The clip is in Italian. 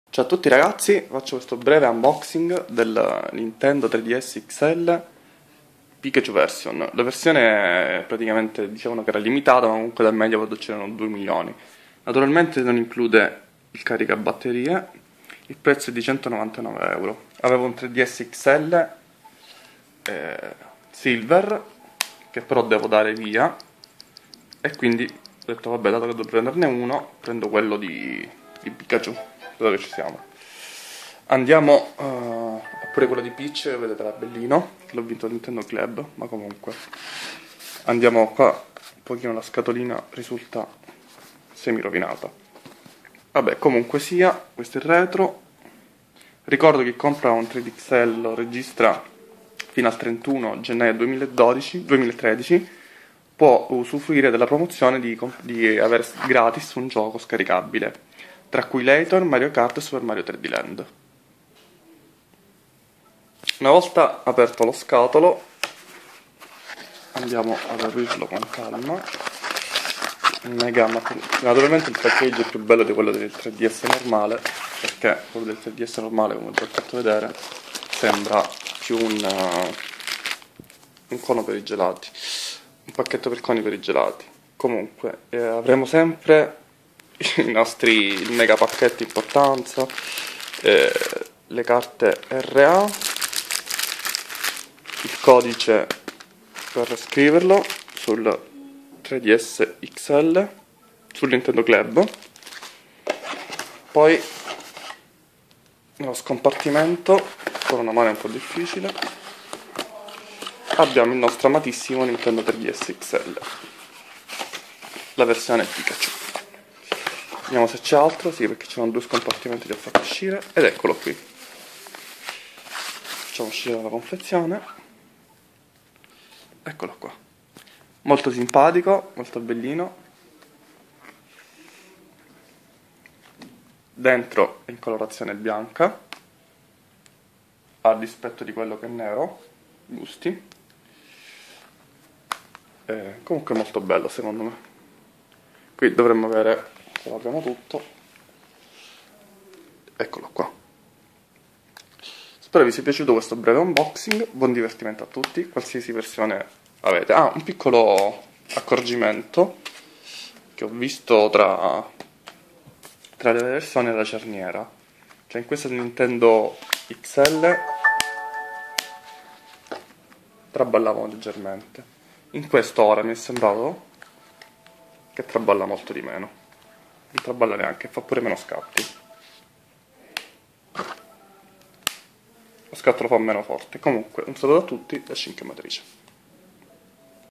Ciao a tutti ragazzi, faccio questo breve unboxing del Nintendo 3DS XL Pikachu version. La versione praticamente dicevano che era limitata, ma comunque dal Mediawood c'erano 2 milioni. Naturalmente non include il caricabatterie, il prezzo è di 199 euro. Avevo un 3DS XL Silver, che però devo dare via, e quindi ho detto vabbè, dato che devo prenderne uno, prendo quello di Pikachu, dato che ci siamo. Andiamo pure quello di Peach, vedete l'abellino, che l'ho vinto al Nintendo Club, ma comunque. Andiamo qua, un pochino la scatolina risulta semi rovinata. Vabbè, comunque sia, questo è il retro. Ricordo che compra un 3DXL lo registra fino al 31 gennaio 2013, può usufruire della promozione di avere gratis un gioco scaricabile, tra cui Layton, Mario Kart e Super Mario 3D Land. Una volta aperto lo scatolo, andiamo ad aprirlo con calma. Naturalmente il package è più bello di quello del 3DS normale, perché quello del 3DS normale, come ho già fatto vedere, sembra più un cono per i gelati, un pacchetto per coni per i gelati. Comunque avremo sempre il mega pacchetto importanza, le carte RA, il codice per scriverlo sul 3DS XL, sul Nintendo Club. Poi nello scompartimento, con una mano è un po' difficile, abbiamo il nostro amatissimo Nintendo 3DS XL, la versione Pikachu. Vediamo se c'è altro, sì, perché c'erano due scompartimenti che ho fatto uscire, ed eccolo qui. Facciamo uscire la confezione. Eccolo qua. Molto simpatico, molto bellino. Dentro è in colorazione bianca, a dispetto di quello che è nero, gusti. Comunque è molto bello secondo me. Qui dovremmo avere, se lo apriamo tutto, eccolo qua. Spero vi sia piaciuto questo breve unboxing, buon divertimento a tutti, qualsiasi versione avete. Ah, un piccolo accorgimento che ho visto tra le versioni della cerniera. Cioè in questa Nintendo XL traballavano leggermente. In questo ora mi è sembrato che traballa molto di meno. Non traballa neanche, fa pure meno scatti. Lo scatto lo fa meno forte. Comunque, un saluto a tutti da Shinke Matrice.